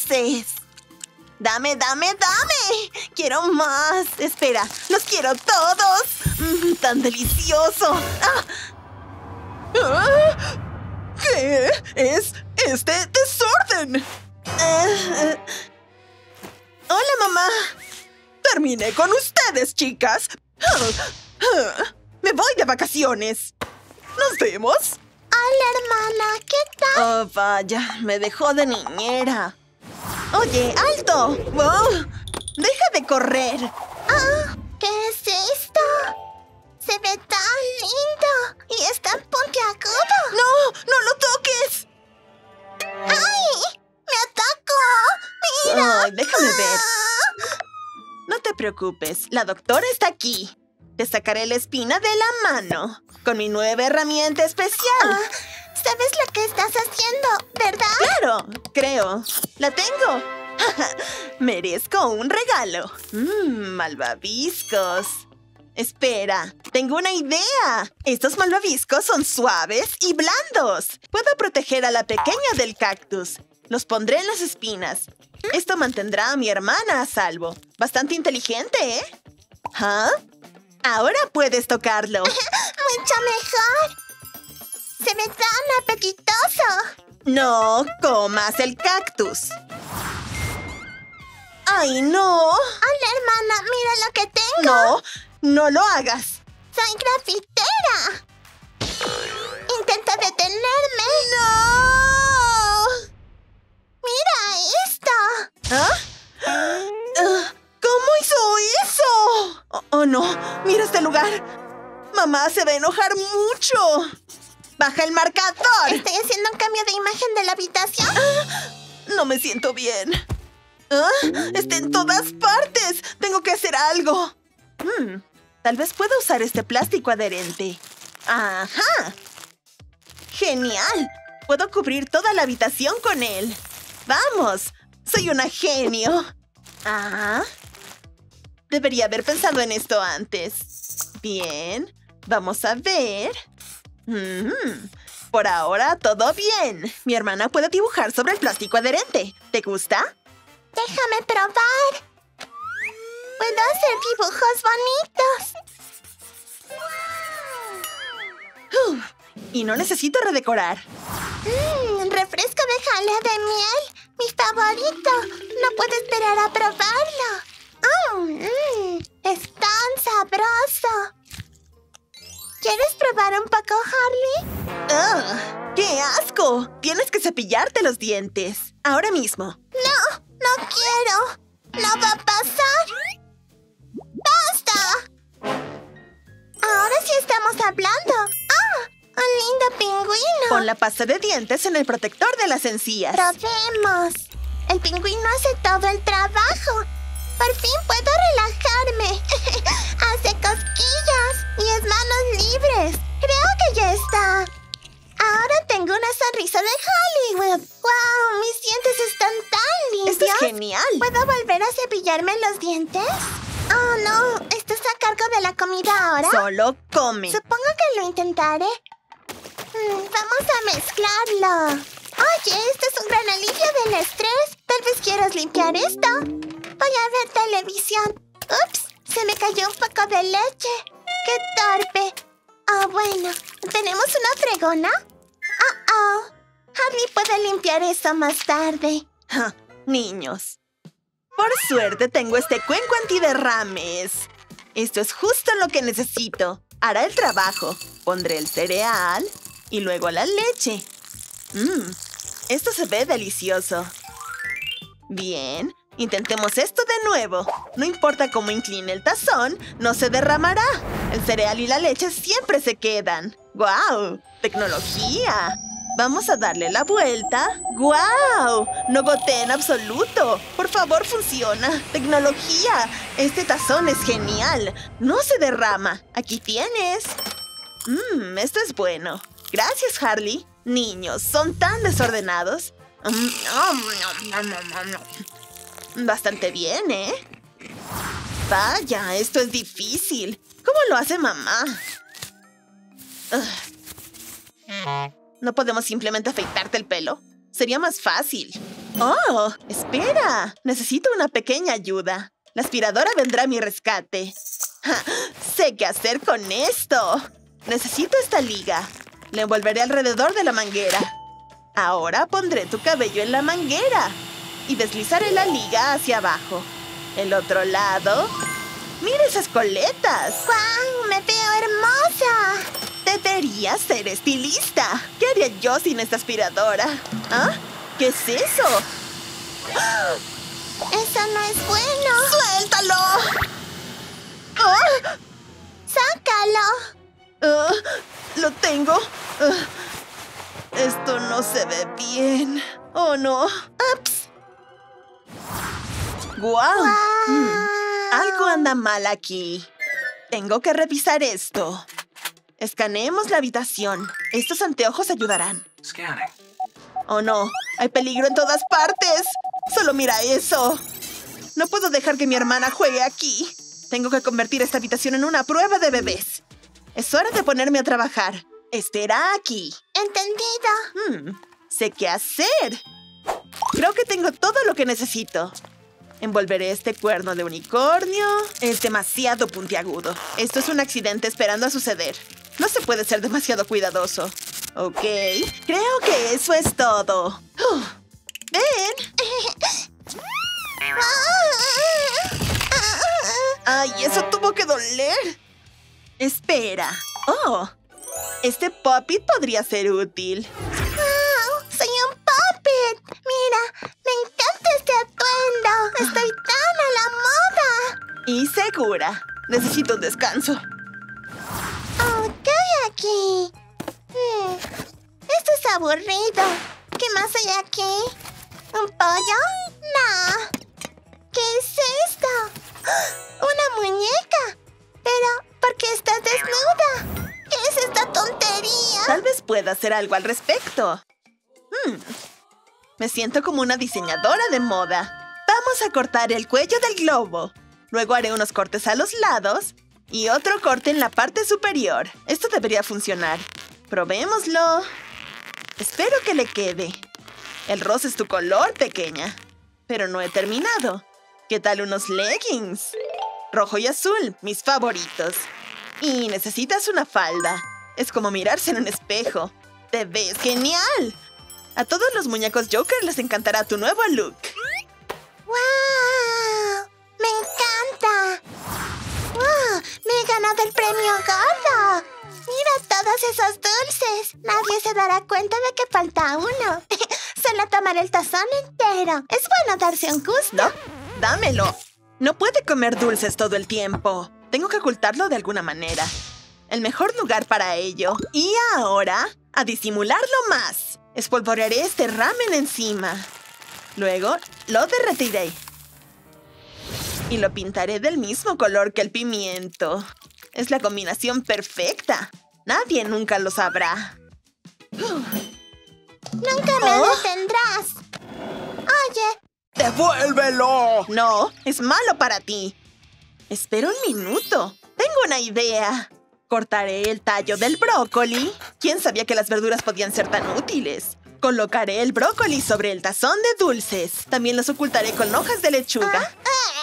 dulces. ¡Dame, dame, dame! ¡Quiero más! Espera, ¡los quiero todos! ¡Tan delicioso! ¡Ah! ¿Qué es este desorden? ¡Hola, mamá! Terminé con ustedes, chicas. Me voy de vacaciones. ¿Nos vemos? Hola, hermana. ¿Qué tal? Oh, vaya, me dejó de niñera. Oye, ¡alto! ¡Wow! ¡Deja de correr! Ah, ¿qué es esto? Se ve tan lindo y es tan puntiagudo. ¡No! ¡No lo toques! ¡Ay! ¡Me atacó! ¡Mira! Ay, déjame ver. No te preocupes, la doctora está aquí. Te sacaré la espina de la mano con mi nueva herramienta especial. ¿Sabes lo que estás haciendo, verdad? ¡Claro! Creo. ¡La tengo! Merezco un regalo. Malvaviscos. Espera, tengo una idea. Estos malvaviscos son suaves y blandos. Puedo proteger a la pequeña del cactus. Los pondré en las espinas. Esto mantendrá a mi hermana a salvo. Bastante inteligente, ¿eh? ¿Ah? Ahora puedes tocarlo. ¡Mucho mejor! ¡Se ve tan apetitoso! No comas el cactus. ¡Ay, no! Hola, hermana, mira lo que tengo. No, no lo hagas. ¡Soy grafitera! ¡Intenta detenerme! ¡No! ¡Mira esto! ¿Ah? ¿Cómo hizo eso? Oh, no, mira este lugar. Mamá se va a enojar mucho. ¡Baja el marcador! Estoy haciendo un cambio de imagen de la habitación. No me siento bien. Está en todas partes. Tengo que hacer algo. Tal vez pueda usar este plástico adherente. ¡Ajá! ¡Genial! Puedo cubrir toda la habitación con él. ¡Vamos! ¡Soy una genio! Debería haber pensado en esto antes. Bien, vamos a ver. Por ahora, todo bien. Mi hermana puede dibujar sobre el plástico adherente. ¿Te gusta? Déjame probar. Puedo hacer dibujos bonitos. Y no necesito redecorar. Refresco de jalea de miel. Mi favorito. No puedo esperar a probarlo. Es tan sabroso. ¿Quieres probar un poco, Harley? ¡Qué asco! Tienes que cepillarte los dientes. Ahora mismo. No, no quiero. No va a pasar. ¡Basta! Ahora sí estamos hablando. ¡Un lindo pingüino! Pon la pasta de dientes en el protector de las encías. Probemos. El pingüino hace todo el trabajo. Por fin puedo relajarme. Hace cosquillas y es manos libres. Creo que ya está. Ahora tengo una sonrisa de Hollywood. ¡Wow! Mis dientes están tan limpios. ¡Esto es genial! ¿Puedo volver a cepillarme los dientes? Oh, no. ¿Estás a cargo de la comida ahora? Solo come. Supongo que lo intentaré. Vamos a mezclarlo. Oye, este es un gran alivio del estrés. Tal vez quieras limpiar esto. Voy a ver televisión. Ups, se me cayó un poco de leche. ¡Qué torpe! Bueno, ¿tenemos una fregona? Harley puede limpiar eso más tarde. Niños. Por suerte tengo este cuenco antiderrames. Esto es justo lo que necesito. Hará el trabajo. Pondré el cereal y luego la leche. Esto se ve delicioso. Bien, intentemos esto de nuevo. No importa cómo incline el tazón, no se derramará. El cereal y la leche siempre se quedan. ¡Guau! ¡Tecnología! Vamos a darle la vuelta. ¡Guau! No gotea en absoluto. Por favor, funciona. ¡Tecnología! Este tazón es genial. No se derrama. Aquí tienes. Esto es bueno. Gracias, Harley. Niños, son tan desordenados. Bastante bien, ¿eh? Vaya, esto es difícil. ¿Cómo lo hace mamá? ¿No podemos simplemente afeitarte el pelo? Sería más fácil. ¡Oh! ¡Espera! Necesito una pequeña ayuda. La aspiradora vendrá a mi rescate. ¡Ja! ¡Sé qué hacer con esto! Necesito esta liga. La envolveré alrededor de la manguera. Ahora pondré tu cabello en la manguera y deslizaré la liga hacia abajo. El otro lado... ¡Mira esas coletas! ¡Guau! ¡Me veo hermosa! Deberías ser estilista. ¿Qué haría yo sin esta aspiradora? ¿Ah? ¿Qué es eso? ¡Eso no es bueno! ¡Suéltalo! ¡Ah! ¡Sácalo! Lo tengo. Esto no se ve bien. ¡Oh, no! ¡Ups! ¡Guau! ¡Guau! Algo anda mal aquí. Tengo que revisar esto. Escaneemos la habitación. Estos anteojos ayudarán. Scanning. ¡Oh, no! ¡Hay peligro en todas partes! ¡Solo mira eso! No puedo dejar que mi hermana juegue aquí. Tengo que convertir esta habitación en una prueba de bebés. Es hora de ponerme a trabajar. Estará aquí. Entendido. Sé qué hacer. Creo que tengo todo lo que necesito. Envolveré este cuerno de unicornio. Es demasiado puntiagudo. Esto es un accidente esperando a suceder. No se puede ser demasiado cuidadoso. Ok, creo que eso es todo. ¡Ven! ¡Ay, eso tuvo que doler! Espera. ¡Oh! Este puppet podría ser útil. ¡Wow! ¡Soy un puppet! Mira, me encanta este atuendo. Estoy tan a la moda. Y segura. Necesito un descanso. Oh, ¿qué hay aquí? Esto es aburrido. ¿Qué más hay aquí? ¿Un pollo? No. ¿Qué es esto? ¡Una muñeca! Pero, ¿por qué estás desnuda? ¿Qué es esta tontería? Tal vez pueda hacer algo al respecto. Me siento como una diseñadora de moda. Vamos a cortar el cuello del globo. Luego haré unos cortes a los lados y otro corte en la parte superior. Esto debería funcionar. Probémoslo. Espero que le quede. El rosa es tu color, pequeña. Pero no he terminado. ¿Qué tal unos leggings? Rojo y azul, mis favoritos. Y necesitas una falda. Es como mirarse en un espejo. ¡Te ves genial! A todos los muñecos Joker les encantará tu nuevo look. ¡Wow! ¡Me encanta! ¡Wow! ¡Me he ganado el premio gordo! ¡Mira todos esos dulces! Nadie se dará cuenta de que falta uno. Solo tomar el tazón entero. Es bueno darse un gusto. ¿No? ¡Dámelo! No puede comer dulces todo el tiempo. Tengo que ocultarlo de alguna manera. El mejor lugar para ello. Y ahora, a disimularlo más. Espolvorearé este ramen encima. Luego, lo derretiré. Y lo pintaré del mismo color que el pimiento. Es la combinación perfecta. Nadie nunca lo sabrá. Nunca me detendrás. Oye, ¡Devuélvelo! No, es malo para ti. Espera un minuto. Tengo una idea. Cortaré el tallo del brócoli. ¿Quién sabía que las verduras podían ser tan útiles? Colocaré el brócoli sobre el tazón de dulces. También los ocultaré con hojas de lechuga.